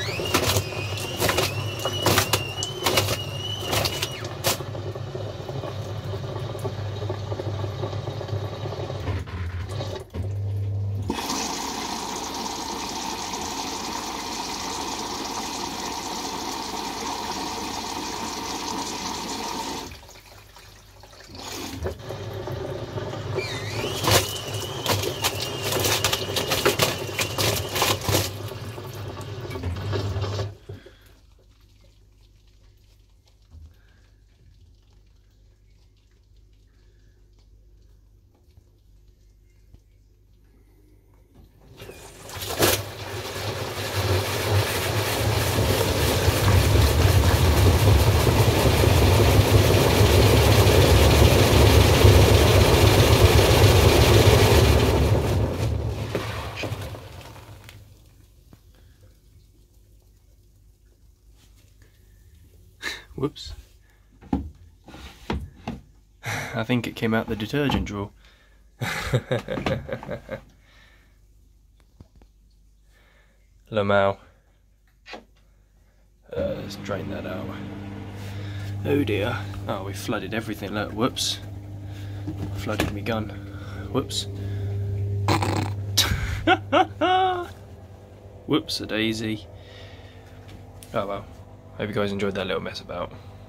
Whoops. I think it came out the detergent drawer. Lamau. Let's drain that out. Oh dear. Oh, we flooded everything. Look, whoops. Flooded me gun. Whoops. Whoops a daisy. Oh well. Hope you guys enjoyed that little mess about.